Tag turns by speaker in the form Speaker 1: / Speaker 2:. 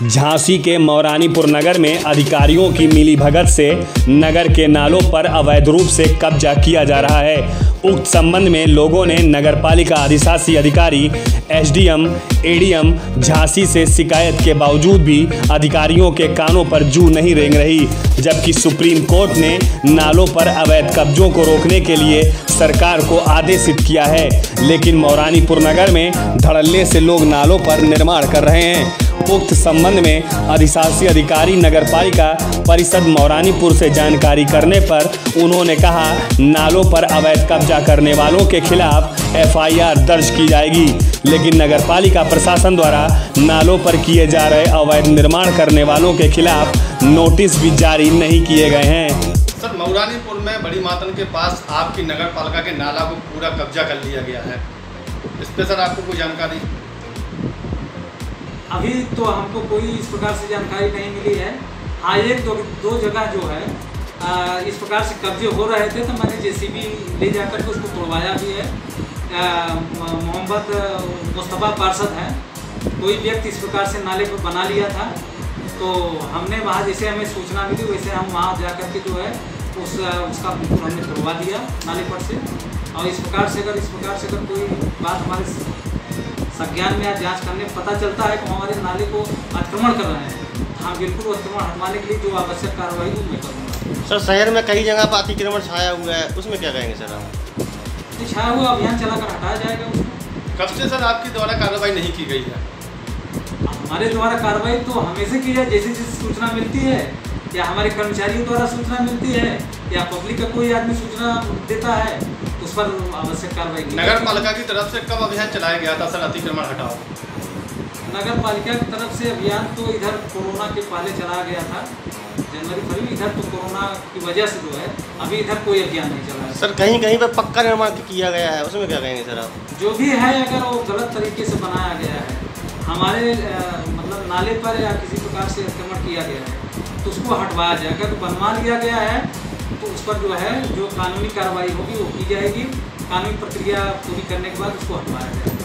Speaker 1: झांसी के मौरानीपुर नगर में अधिकारियों की मिलीभगत से नगर के नालों पर अवैध रूप से कब्जा किया जा रहा है। उक्त संबंध में लोगों ने नगरपालिका अधिशासी अधिकारी एसडीएम एडीएम झांसी से शिकायत के बावजूद भी अधिकारियों के कानों पर जू नहीं रेंग रही, जबकि सुप्रीम कोर्ट ने नालों पर अवैध कब्जों को रोकने के लिए सरकार को आदेशित किया है, लेकिन मौरानीपुर नगर में धड़ल्ले से लोग नालों पर निर्माण कर रहे हैं। उक्त संबंध में अधिशासी अधिकारी नगरपालिका परिषद मौरानीपुर से जानकारी करने पर उन्होंने कहा, नालों पर अवैध कब्जा करने वालों के खिलाफ एफआईआर दर्ज की जाएगी, लेकिन नगरपालिका प्रशासन द्वारा नालों पर किए जा रहे अवैध निर्माण करने वालों के खिलाफ नोटिस भी जारी नहीं किए गए हैं।
Speaker 2: सर, मौरानीपुर में बड़ी मातन के पास आपकी नगरपालिका के नाला को पूरा कब्जा कर लिया गया है, इस पर सर आपको कोई जानकारी?
Speaker 3: अभी तो हमको कोई इस प्रकार से जानकारी नहीं मिली है। हाँ, एक दो जगह जो है इस प्रकार से कब्जे हो रहे थे, तो मैंने जेसीबी ले जाकर के उसको तोड़वाया भी है। मोहम्मद मुस्तफ़ा पार्षद हैं, कोई व्यक्ति इस प्रकार से नाले पर बना लिया था, तो हमने वहाँ जैसे हमें सूचना मिली वैसे हम वहाँ जाकर के जो है उसका बिल्कुल हमने तोड़वा दिया नाले पर से। और इस प्रकार से अगर कोई बात हमारे संज्ञान में या जांच करने में पता चलता है कि हमारे नाले को अतिक्रमण कर रहे हैं, हम बिल्कुल अतिक्रमण हटवाने के लिए जो आवश्यक कार्रवाई वो मैं करूँगा।
Speaker 4: सर, शहर में कई जगह पर अतिक्रमण छाया हुआ है, उसमें क्या कहेंगे सर आप?
Speaker 3: ये छाया हुआ अभियान चलाकर हटाया जाएगा उसको।
Speaker 2: कब से सर आपके द्वारा कार्रवाई नहीं की गई है?
Speaker 3: हमारे द्वारा कार्रवाई तो हमेशा की जाए, जैसे जैसे सूचना मिलती है या हमारे कर्मचारियों द्वारा सूचना मिलती है या पब्लिक का कोई आदमी सूचना देता है, उस पर आवश्यक कार्रवाई की।
Speaker 2: नगर पालिका की तरफ से कब अभियान चलाया गया था सर अतिक्रमण हटाओ?
Speaker 3: नगर पालिका की तरफ से अभियान तो इधर कोरोना के पहले चलाया गया था, जनवरी फरवरी। इधर तो कोरोना की वजह से जो है अभी इधर कोई अभियान नहीं चला है।
Speaker 4: सर, कहीं कहीं पर पक्का निर्माण किया गया है, उसमें क्या कहेंगे सर आप?
Speaker 3: जो भी है, अगर वो गलत तरीके से बनाया गया है, हमारे मतलब नाले पर या किसी प्रकार से अतिक्रमण किया गया है, तो उसको हटवाया जाए। अगर बनवा लिया गया है तो उस पर जो है जो कानूनी कार्रवाई होगी वो की जाएगी। कानूनी प्रक्रिया पूरी करने के बाद उसको हटवाया जाएगा।